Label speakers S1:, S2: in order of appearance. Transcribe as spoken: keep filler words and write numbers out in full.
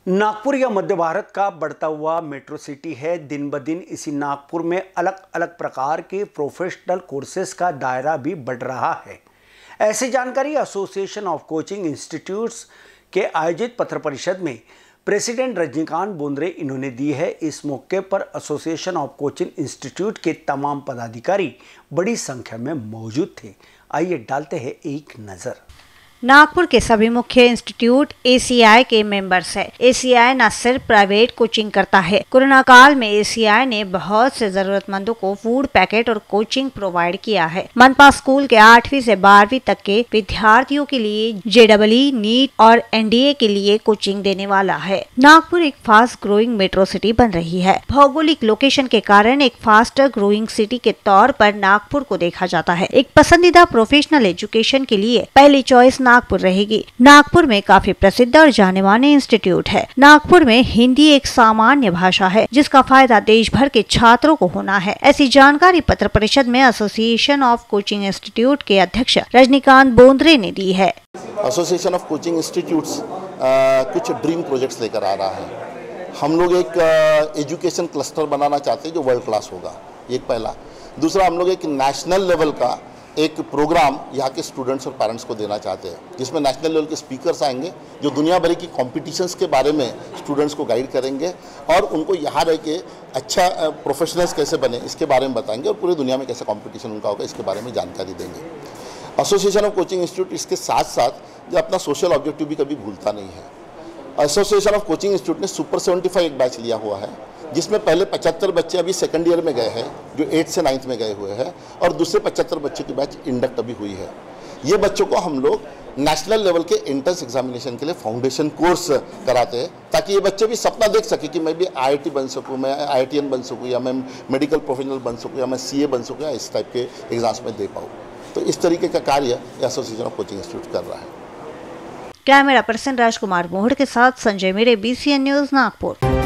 S1: नागपुर या मध्य भारत का बढ़ता हुआ मेट्रो सिटी है। दिन ब दिन इसी नागपुर में अलग अलग प्रकार के प्रोफेशनल कोर्सेज का दायरा भी बढ़ रहा है। ऐसी जानकारी एसोसिएशन ऑफ कोचिंग इंस्टीट्यूट्स के आयोजित पत्र परिषद में प्रेसिडेंट रजनीकांत बोंद्रे इन्होंने दी है। इस मौके पर एसोसिएशन ऑफ कोचिंग इंस्टीट्यूट के तमाम पदाधिकारी बड़ी संख्या में मौजूद थे। आइए डालते हैं एक नज़र।
S2: नागपुर के सभी मुख्य इंस्टीट्यूट ए सी आई के मेंबर्स है। ए सी आई न सिर्फ प्राइवेट कोचिंग करता है, कोरोना काल में ए सी आई ने बहुत से जरूरतमंदों को फूड पैकेट और कोचिंग प्रोवाइड किया है। मनपा स्कूल के आठवीं से बारहवीं तक के विद्यार्थियों के लिए जे डबल ई, नीट और एन डी ए के लिए कोचिंग देने वाला है। नागपुर एक फास्ट ग्रोइंग मेट्रो सिटी बन रही है। भौगोलिक लोकेशन के कारण एक फास्टर ग्रोइंग सिटी के तौर पर नागपुर को देखा जाता है। एक पसंदीदा प्रोफेशनल एजुकेशन के लिए पहली चॉइस नागपुर रहेगी। नागपुर में काफी प्रसिद्ध और जाने माने इंस्टीट्यूट है। नागपुर में हिंदी एक सामान्य भाषा है जिसका फायदा देश भर के छात्रों को होना है। ऐसी जानकारी पत्र परिषद में एसोसिएशन ऑफ कोचिंग इंस्टीट्यूट के अध्यक्ष रजनीकांत बोंद्रे ने दी है।
S3: एसोसिएशन ऑफ कोचिंग इंस्टीट्यूट्स कुछ ड्रीम प्रोजेक्ट्स लेकर आ रहा है। हम लोग एक एजुकेशन क्लस्टर बनाना चाहते हैं जो वर्ल्ड क्लास होगा, एक पहला। दूसरा, हम लोग एक नेशनल लेवल का एक प्रोग्राम यहाँ के स्टूडेंट्स और पेरेंट्स को देना चाहते हैं, जिसमें नेशनल लेवल के स्पीकर्स आएंगे जो दुनिया भर की कॉम्पिटिशन्स के बारे में स्टूडेंट्स को गाइड करेंगे और उनको यहाँ रह के अच्छा प्रोफेशनल्स कैसे बने इसके बारे में बताएंगे और पूरी दुनिया में कैसे कॉम्पिटिशन उनका होगा इसके बारे में जानकारी देंगे। एसोसिएशन ऑफ कोचिंग इंस्टीट्यूट इसके साथ साथ जो अपना सोशल ऑब्जेक्टिव भी कभी भूलता नहीं है। एसोसिएशन ऑफ कोचिंग इंस्टीट्यूट ने सुपर सेवेंटी फाइव एक बैच लिया हुआ है, जिसमें पहले पचहत्तर बच्चे अभी सेकंड ईयर में गए हैं जो एट्थ से नाइन्थ में गए हुए हैं और दूसरे पचहत्तर बच्चों की बैच इंडक्ट अभी हुई है। ये बच्चों को हम लोग नेशनल लेवल के एंट्रेंस एग्जामिनेशन के लिए फाउंडेशन कोर्स कराते हैं ताकि ये बच्चे भी सपना देख सके कि मैं भी आई आई टी बन सकूं, मैं आई आई टी एन बन सकूं या मैं मेडिकल प्रोफेशनल बन सकूं या मैं सी ए बन सकूं या इस टाइप के एग्जाम्स में दे पाऊँ। तो इस तरीके का कार्य एसोसिएशन ऑफ कोचिंग इंस्टीट्यूट कर रहा है।
S2: कैमरा पर्सन राजकुमार मोहड़ के साथ संजय मेरे, B C N news Nagpur.